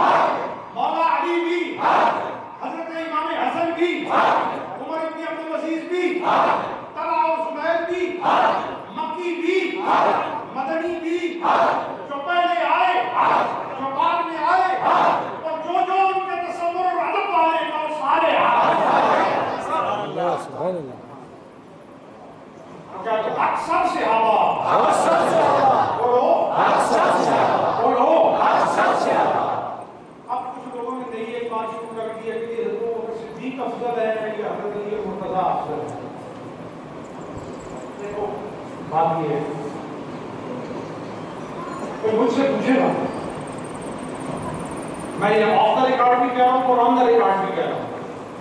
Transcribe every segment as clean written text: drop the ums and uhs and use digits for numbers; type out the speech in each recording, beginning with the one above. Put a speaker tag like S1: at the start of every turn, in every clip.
S1: مولا علی بھی، حضرت امام حسن بھی، عمر بن عبدالعزیز بھی، طلحہ اور زبیر بھی، مکی بھی، مدنی بھی، جو پہلے آئے، جو بعد میں آئے، اور جو ان کے تصور اور ادب والے ہیں وہ سارے
S2: سبحان اللہ
S1: اکثر صحابہ بولو اب کچھ لوگوں نے نئی ایک بات شروع کر دی ہے کہ حضرت ابوبکر صدیق افضل ہے یا حضرت علی مرتضیٰ افضل ہے. دیکھو بات یہ ہے، کوئی مجھ سے پوچھے گا، میں یہ آف دا ریکارڈ بھی کہہ رہا ہوں اور آن دا ریکارڈ بھی کہہ رہا ہوں،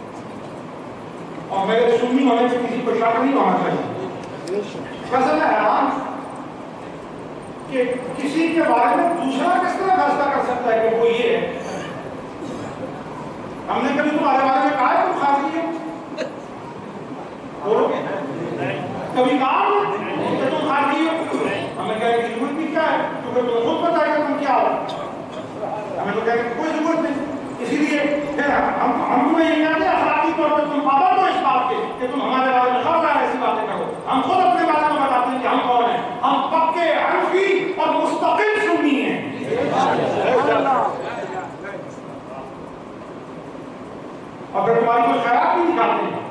S1: اور میرے سنی ہونے سے کسی کو شک نہیں ہونا چاہیے. ویسے میں حیران کہ کسی کے بارے میں دوسرا کس طرح فیصلہ کر سکتا ہے کہ وہ یہ ہے. ہم نے کبھی تمہارے بارے میں کہا ہے تم خارجی ہو؟ بولو کبھی کہا کہ تم خارجی ہو؟ ہمیں کہنے کی ضرورت بھی کیا ہے کیونکہ تمہیں خود پتہ ہے کہ تم کیا ہو. ہمیں تو کہنے کی کوئی ضرورت نہیں. اسی لیے پھر ہم تمہیں یہ کہتے ہیں اخلاقی طور پر تم پابند ہو اس بات کے کہ تم ہمارے بارے میں خبردار ایسی باتیں کرو. ہم خود اپنے بارے میں بتاتے ہیں کہ ہم کون ہیں. ہم پکے حنفی اور مستقل سنی ہیں. اور پھر تمہاری کوئی خیرات نہیں دکھاتے ہیں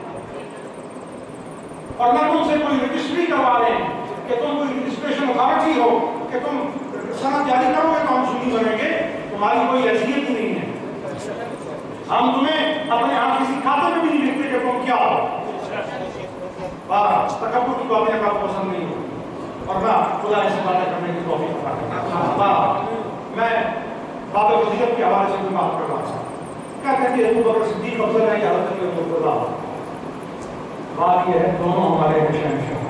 S1: اور نہ تم سے کوئی رجسٹری کروا رہے ہیں کہ تم کوئی رجسٹریشن اتھارٹی ہو کہ تم سند جاری کرو گے تو ہم سنی بنیں گے. تمہاری کوئی حیثیت ہی نہیں ہے. ہم تمہیں اپنے ہاتھ کسی کھاتے میں بھی نہیں لکھتے کہ تم کیا ہو. تکبر کی باتیں آپ کو پسند نہیں ہو اور نہ خدا ایسی باتیں کرنے کی توفیق عطا کرے. میں باب فضیلت کے حوالے سے کوئی بات کر رہا تھا. کہتے ہیں کہ ابوبکر صدیق افضل ہے یا حضرت علی مرتضیٰ. بات یہ ہے دونوں ہمارے شہنشاہ،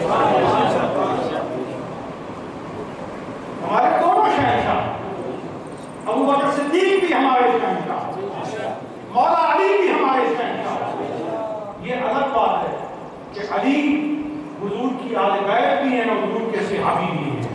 S1: ہمارے دونوں شہنشاہ. ابوبکر صدیق بھی ہمارے شہنشاہ، مولا علی بھی ہمارے شہنشاہ. یہ الگ بات ہے کہ علی حضور کی آل بیت بھی ہیں اور حضور کے صحابی بھی ہیں.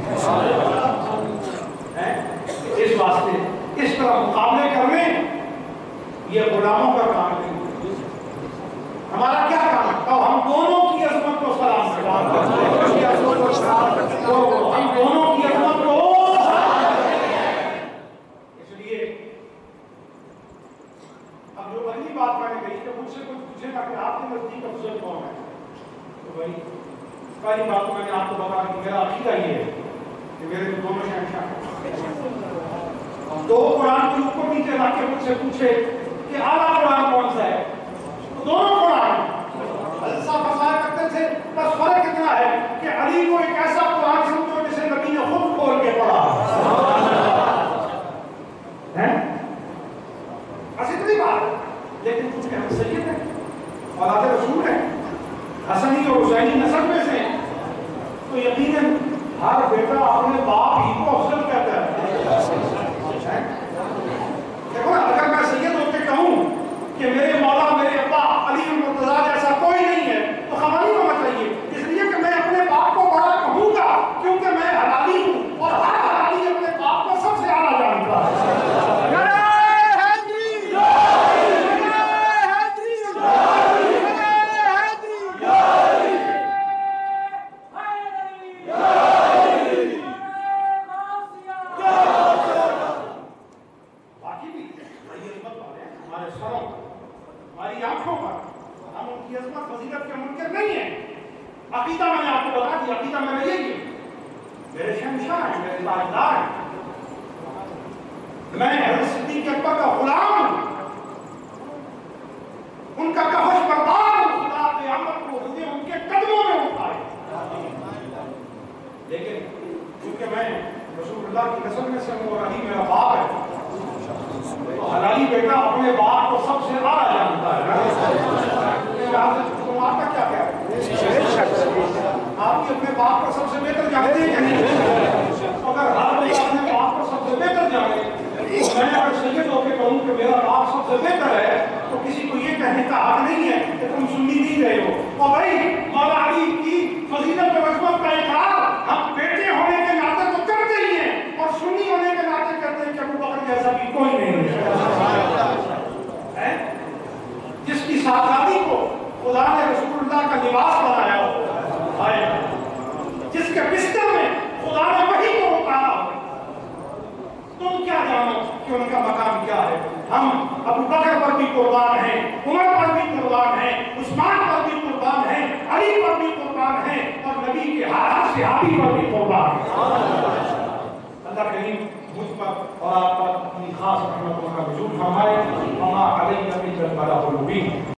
S1: اس واسطے اس طرح مقابلے کرنے یہ غلاموں کا کام نہیں. ہمارا کیا کام ہے؟ ہم دونوں کی عظمت کو سلام کریں. ہم دونوں کی عظمت کو سلام کریں. اس لیے اب جو اگلی بات میں نے کہی کہ مجھ سے کوئی پوچھے گا کہ آپ کے نزدیک افضل کون ہے، تو بھائی پہلی بات تو میں نے آپ کو بتا کہ میرا عقیدہ یہ ہے کہ میرے دونوں شہنشاہ ہیں. دو قرآن کے اوپر نیچے رکھ کے مجھ سے پوچھے کہ اعلیٰ قرآن کون سا ہے، تو دونوں قرآن حضرت صاحب فرمایا کرتے تھے بس فرق اتنا ہے کہ علی کو ایک ایسا قرآن سمجھو جسے نبی نے خود کھول کے پڑھا ہے. بس اتنی بات. لیکن چونکہ ہم سید ہیں، اولاد رسول ہیں، حسنی اور حسینی نسل میں سے ہیں، تو یقیناً ہر بیٹا اپنے باپ ہی کو افضل کہتا ہے. دیکھو نا، اگر میں سید ہو کے کہوں کہ میرے مولا میرے ابا علی مرتضیٰ جیسا کوئی نہیں ہے تو خبر نہیں ہونا چاہیے. اس لیے کہ میں اپنے باپ کو بڑا کہوں گا کیونکہ میں حلالی ہوں اور ہر حلالی اپنے باپ کو سب سے اعلیٰ جانتا ہے. ہماری آنکھوں پر ہم ان کی عظمت فضیلت کے منکر نہیں ہیں. عقیدہ میں نے آپ کو بتا دیا. عقیدہ میں یہی ہے میرے شہنشاہ ہیں، میرے تاجدار ہیں. میں حضرت صدیق اکبر کا غلام ہوں، ان کا کفش بردار ہوں. خدا قیامت کو مجھے ان کے قدموں میں اٹھائے. لیکن کیونکہ میں رسول اللہ کی نسل میں سے ہوں اور علی میرا باپ ہے تو حلالی بیٹا اپنے باپ کو سب سے اعلیٰ جانتا ہے. آپ کا کیا ہے؟ آپ بھی اپنے باپ کو سب سے بہتر جانتے ہیں کہ نہیں؟ اگر ہر بیٹا اپنے باپ کو سب سے بہتر جانے، میں اگر سید ہو کے کہوں کہ میرا باپ سب سے بہتر ہے تو کسی کو یہ کہنے کا حق نہیں ہے کہ تم سنی نہیں رہے ہو. اور بھائی مولا علی کی فضیلت و عظمت کا اقرار ہم بیٹے ہونے کے ناطے تو کرتے ہی ہیں اور سنی ہونے کے ناطے کرتے ہیں کہ ابوبکر جیسا بھی کوئی نہیں ہے. اللہ کا لباس بنایا ہو، جس کے بستر میں خدا نے وہی کو اتارا ہو، تم کیا جانو کہ ان کا مقام کیا ہے؟ ہم ابو بکر پر بھی قربان ہیں، عمر پر بھی قربان ہیں، عثمان پر بھی قربان ہیں، علی پر بھی قربان ہیں، اور نبی کے ہر صحابی پر بھی قربان ہیں۔ اللہ کریم مجھ پر اور آپ پر اپنی خاص رحمتوں کا وجود فرمائے۔ وما علینا الا البلاغ المبین۔